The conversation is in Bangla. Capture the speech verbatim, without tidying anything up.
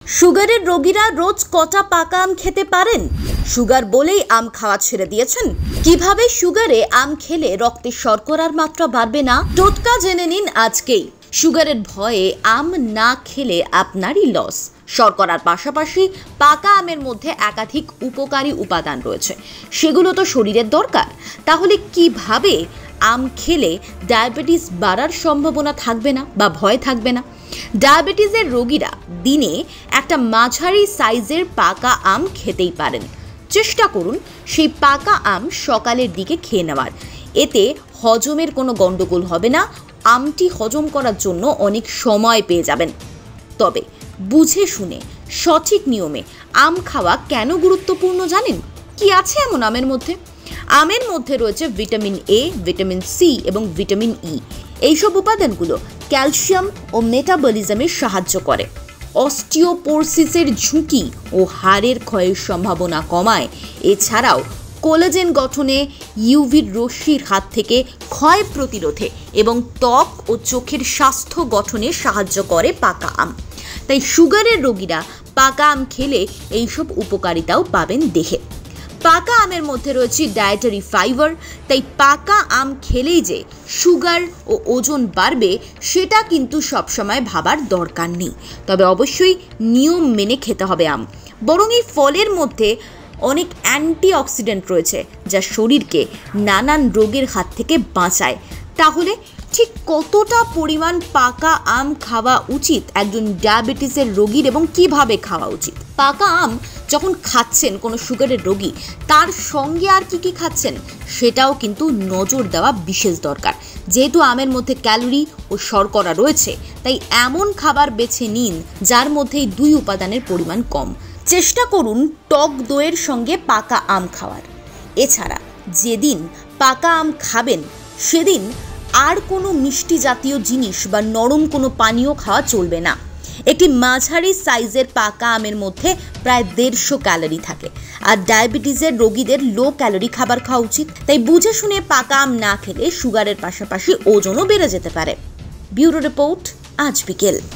সুগারের রোগীরা রোজ কটা পাকা আম খেতে পারেন? সুগার বলেই আম খাওয়া ছেড়ে দিয়েছেন? কিভাবে সুগারে আম খেলে রক্তে শর্করার মাত্রা বাড়বে না? টোটকা জেনে নিন আজকেই। সুগারের ভয়ে আম না খেলে আপনারই লস। শর্করার পাশাপাশি পাকা আমের মধ্যে একাধিক উপকারী উপাদান রয়েছে, সেগুলো তো শরীরের দরকার। তাহলে কিভাবে আম খেলে ডায়াবেটিস বাড়ার সম্ভাবনা থাকবে না বা ভয় থাকবে না? ডায়াবেটিসের রোগীরা দিনে একটা মাঝারি সাইজের পাকা আম খেতেই পারেন। চেষ্টা করুন সেই পাকা আম সকালের দিকে খেয়ে নেওয়ার। এতে হজমের কোনো গন্ডগোল হবে না, আমটি হজম করার জন্য অনেক সময় পেয়ে যাবেন। তবে বুঝে শুনে সঠিক নিয়মে আম খাওয়া কেন গুরুত্বপূর্ণ জানেন? কি আছে এমন আমের মধ্যে? আমের মধ্যে রয়েছে ভিটামিন এ, ভিটামিন সি এবং ভিটামিন ই। এইসব উপাদানগুলো ক্যালসিয়াম ও মেটাবলিজমে সাহায্য করে, অস্টিওপোরোসিসের ঝুঁকি ও হাড়ের ক্ষয়ের সম্ভাবনা কমায়। এছাড়াও কোলাজেন গঠনে, ইউভির রশ্মির হাত থেকে ক্ষয় প্রতিরোধে এবং ত্বক ও চোখের স্বাস্থ্য গঠনে সাহায্য করে পাকা আম। তাই সুগারের রোগীরা পাকা আম খেলে এইসব উপকারিতাও পাবেন দেহে। পাকা আমের মধ্যে রয়েছে ডায়েটারি ফাইবার, তাই পাকা আম খেলেই যে সুগার ও ওজন বাড়বে সেটা কিন্তু সবসময় ভাবার দরকার নেই। তবে অবশ্যই নিয়ম মেনে খেতে হবে আম। বরং এই ফলের মধ্যে অনেক অ্যান্টিঅক্সিডেন্ট রয়েছে যা শরীরকে নানান রোগের হাত থেকে বাঁচায়। তাহলে ঠিক কতটা পরিমাণ পাকা আম খাওয়া উচিত একজন ডায়াবেটিসের রোগীর এবং কিভাবে খাওয়া উচিত? পাকা আম যখন খাচ্ছেন কোনো সুগারের রোগী, তার সঙ্গে আর কি কি খাচ্ছেন সেটাও কিন্তু নজর দেওয়া বিশেষ দরকার। যেহেতু আমের মধ্যে ক্যালোরি ও শর্করা রয়েছে, তাই এমন খাবার বেছে নিন যার মধ্যে এই দুই উপাদানের পরিমাণ কম। চেষ্টা করুন টক দইয়ের সঙ্গে পাকা আম খাওয়ার। এছাড়া যেদিন পাকা আম খাবেন সেদিন আর কোনো মিষ্টি জাতীয় জিনিস বা নরম কোনো পানীয় খাওয়া চলবে না। একটি মাঝারি সাইজের পাকা আমের মধ্যে প্রায় দেড়শো ক্যালোরি থাকে, আর ডায়াবেটিসের রোগীদের লো ক্যালোরি খাবার খাওয়া উচিত। তাই বুঝে শুনে পাকা আম না খেলে সুগারের পাশাপাশি ওজনও বেড়ে যেতে পারে। ব্যুরো রিপোর্ট, আজ বিকেল।